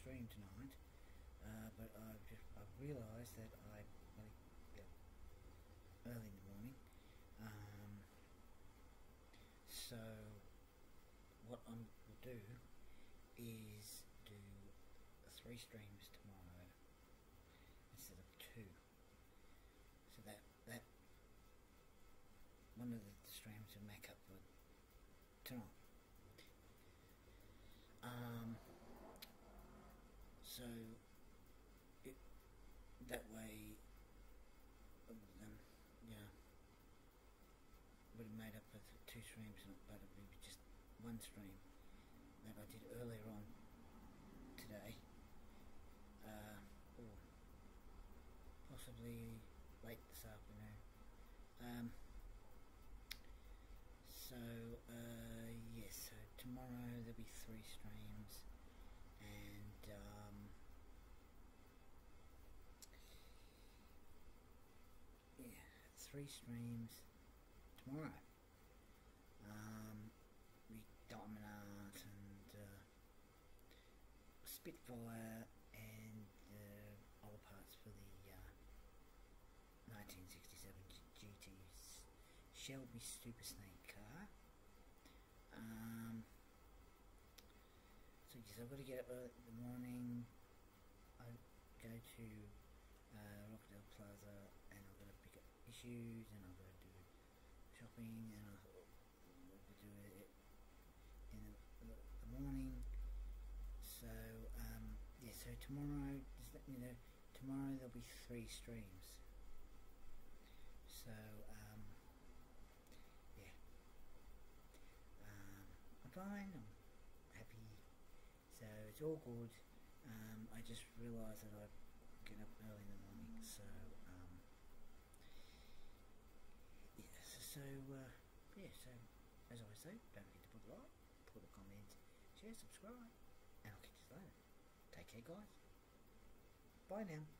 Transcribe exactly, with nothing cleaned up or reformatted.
stream tonight, uh, but I've just I've realised that I well, yeah, early in the morning. Um, so what I'm will do is do three streams tomorrow instead of two. So that that one of the streams will make up for tonight. Um, so it that way, um, yeah, would have made up for two streams, but it would be just one stream that I did earlier on today, uh, or possibly late this afternoon. Um, so uh, yes, so tomorrow there'll be three streams, and um, yeah, three streams tomorrow. Um, with Diamond Art and uh, Spitfire and uh, other parts for the uh, nineteen sixty-seven G T Shelby Super Snake car. Um, so yes, I've got to get up early in the morning. I go to uh, Rockdale Plaza and I've got to pick up issues and I've got to do shopping and I've got to do it in the, the morning. So um, yeah, so tomorrow, just let me know, tomorrow there'll be three streams. So um, yeah, um, I'm fine, I'm happy, so it's all good. Um, I just realised that I get up early in the morning, so um, yeah, so, so uh, yeah, so as I always say, don't forget to put a like, put a comment, share, subscribe, and I'll catch you later. Take care, guys. Bye now.